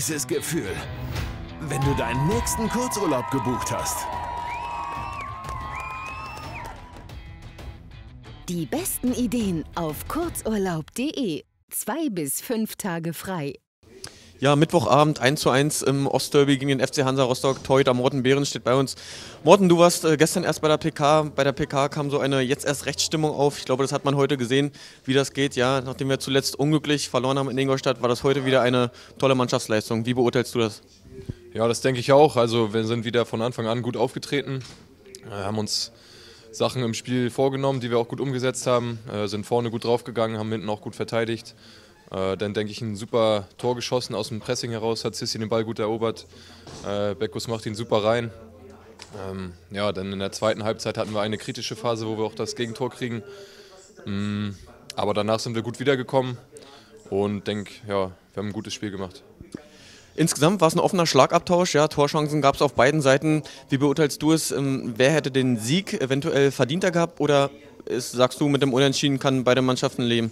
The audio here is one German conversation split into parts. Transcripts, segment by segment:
dieses Gefühl, wenn du deinen nächsten Kurzurlaub gebucht hast. Die besten Ideen auf kurzurlaub.de. 2 bis 5 Tage frei. Ja, Mittwochabend 1:1 im Ostderby gegen den FC Hansa Rostock. Torhüter Morten Behrens steht bei uns. Morten, du warst gestern erst bei der PK. Bei der PK kam so eine jetzt erst Rechtsstimmung auf. Ich glaube, das hat man heute gesehen, wie das geht. Ja, nachdem wir zuletzt unglücklich verloren haben in Ingolstadt, war das heute wieder eine tolle Mannschaftsleistung. Wie beurteilst du das? Ja, das denke ich auch. Also wir sind wieder von Anfang an gut aufgetreten. Haben uns Sachen im Spiel vorgenommen, die wir auch gut umgesetzt haben. Sind vorne gut draufgegangen, haben hinten auch gut verteidigt. Dann denke ich, ein super Tor geschossen aus dem Pressing heraus, hat Sissi den Ball gut erobert. Beckus macht ihn super rein. Ja, dann in der zweiten Halbzeit hatten wir eine kritische Phase, wo wir auch das Gegentor kriegen. Aber danach sind wir gut wiedergekommen und denke, ja, wir haben ein gutes Spiel gemacht. Insgesamt war es ein offener Schlagabtausch, ja, Torchancen gab es auf beiden Seiten. Wie beurteilst du es? Wer hätte den Sieg eventuell verdienter gehabt oder sagst du, mit dem Unentschieden kann beide Mannschaften leben?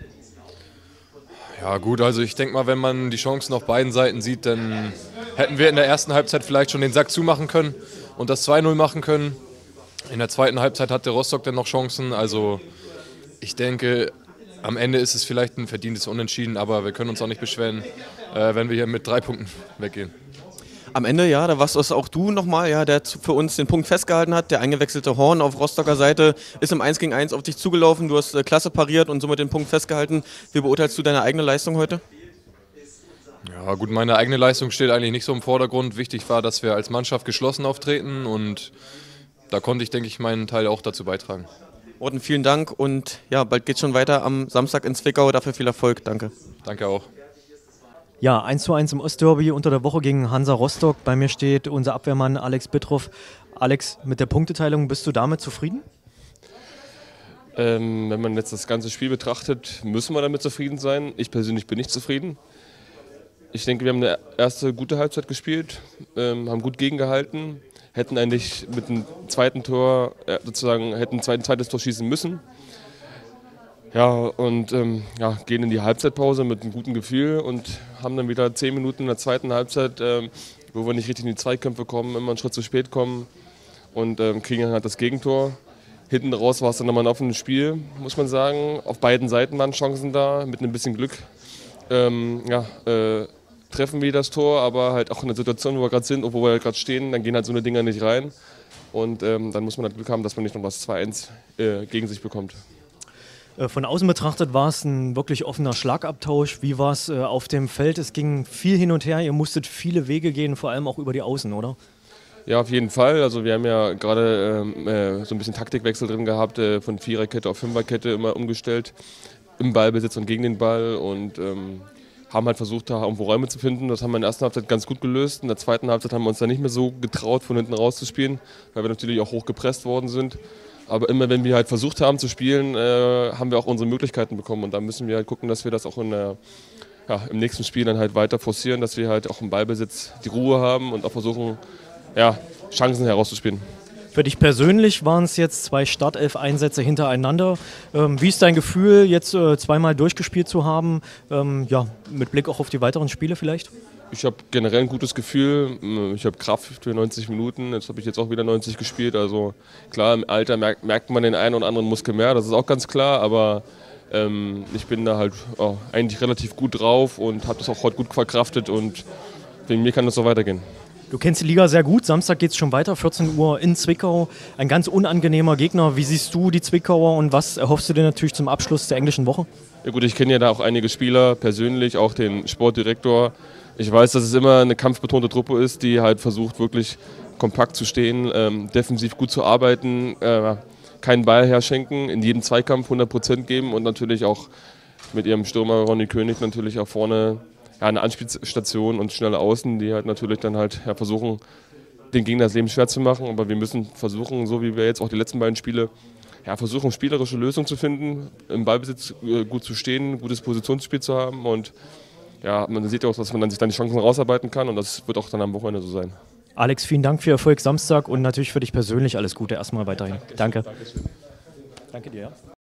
Ja gut, also ich denke mal, wenn man die Chancen auf beiden Seiten sieht, dann hätten wir in der ersten Halbzeit vielleicht schon den Sack zumachen können und das 2:0 machen können. In der zweiten Halbzeit hatte Rostock dann noch Chancen, also ich denke, am Ende ist es vielleicht ein verdientes Unentschieden, aber wir können uns auch nicht beschweren, wenn wir hier mit 3 Punkten weggehen. Am Ende, ja, da warst es auch du nochmal, ja, der für uns den Punkt festgehalten hat. Der eingewechselte Horn auf Rostocker Seite ist im 1 gegen 1 auf dich zugelaufen. Du hast klasse pariert und somit den Punkt festgehalten. Wie beurteilst du deine eigene Leistung heute? Ja gut, meine eigene Leistung steht eigentlich nicht so im Vordergrund. Wichtig war, dass wir als Mannschaft geschlossen auftreten und da konnte ich, denke ich, meinen Teil auch dazu beitragen. Morten, vielen Dank und ja, bald geht's schon weiter am Samstag in Zwickau. Dafür viel Erfolg. Danke. Danke auch. Ja, 1:1 im Ostderby unter der Woche gegen Hansa Rostock. Bei mir steht unser Abwehrmann Alex Bittroff. Alex, mit der Punkteteilung, bist du damit zufrieden? Wenn man jetzt das ganze Spiel betrachtet, müssen wir damit zufrieden sein. Ich persönlich bin nicht zufrieden. Ich denke, wir haben eine erste gute Halbzeit gespielt, haben gut gegengehalten, hätten eigentlich mit dem zweiten Tor hätten ein zweites Tor schießen müssen. Ja, und gehen in die Halbzeitpause mit einem guten Gefühl und haben dann wieder 10 Minuten in der zweiten Halbzeit, wo wir nicht richtig in die Zweikämpfe kommen, immer einen Schritt zu spät kommen und kriegen dann halt das Gegentor. Hinten raus war es dann nochmal ein offenes Spiel, muss man sagen. Auf beiden Seiten waren Chancen da, mit ein bisschen Glück treffen wir das Tor, aber halt auch in der Situation, wo wir gerade sind, wo wir gerade stehen, dann gehen halt so eine Dinger nicht rein. Und dann muss man halt Glück haben, dass man nicht noch das 2:1 gegen sich bekommt. Von außen betrachtet war es ein wirklich offener Schlagabtausch. Wie war es auf dem Feld? Es ging viel hin und her, ihr musstet viele Wege gehen, vor allem auch über die Außen, oder? Ja, auf jeden Fall. Also wir haben ja gerade so ein bisschen Taktikwechsel drin gehabt, von Viererkette auf Fünferkette immer umgestellt, im Ballbesitz und gegen den Ball und haben halt versucht, da irgendwo Räume zu finden. Das haben wir in der ersten Halbzeit ganz gut gelöst. In der zweiten Halbzeit haben wir uns dann nicht mehr so getraut, von hinten rauszuspielen, weil wir natürlich auch hoch gepresst worden sind. Aber immer wenn wir halt versucht haben zu spielen, haben wir auch unsere Möglichkeiten bekommen. Und da müssen wir halt gucken, dass wir das auch im nächsten Spiel dann halt weiter forcieren, dass wir halt auch im Ballbesitz die Ruhe haben und auch versuchen, Chancen herauszuspielen. Für dich persönlich waren es jetzt 2 Startelf-Einsätze hintereinander. Wie ist dein Gefühl, jetzt zweimal durchgespielt zu haben? Mit Blick auch auf die weiteren Spiele vielleicht? Ich habe generell ein gutes Gefühl. Ich habe Kraft für 90 Minuten. Jetzt habe ich auch wieder 90 gespielt. Also klar, im Alter merkt man den einen oder anderen Muskel mehr. Das ist auch ganz klar. Aber ich bin da halt eigentlich relativ gut drauf und habe das auch heute gut verkraftet. Und wegen mir kann das so weitergehen. Du kennst die Liga sehr gut. Samstag geht es schon weiter, 14 Uhr in Zwickau. Ein ganz unangenehmer Gegner. Wie siehst du die Zwickauer und was erhoffst du dir natürlich zum Abschluss der englischen Woche? Ja gut, ich kenne ja da auch einige Spieler persönlich, auch den Sportdirektor. Ich weiß, dass es immer eine kampfbetonte Truppe ist, die halt versucht, wirklich kompakt zu stehen, defensiv gut zu arbeiten, keinen Ball herschenken, in jedem Zweikampf 100% geben und natürlich auch mit ihrem Stürmer Ronny König natürlich auch vorne eine Anspielstation und schnelle Außen, die halt natürlich dann halt versuchen, den Gegner das Leben schwer zu machen. Aber wir müssen versuchen, so wie wir jetzt auch die letzten beiden Spiele, versuchen, spielerische Lösungen zu finden, im Ballbesitz gut zu stehen, gutes Positionsspiel zu haben und man sieht ja auch, dass man dann sich dann die Chancen rausarbeiten kann und das wird auch dann am Wochenende so sein. Alex, vielen Dank für Erfolg Samstag und natürlich für dich persönlich alles Gute erstmal weiterhin. Danke. Dankeschön. Danke dir.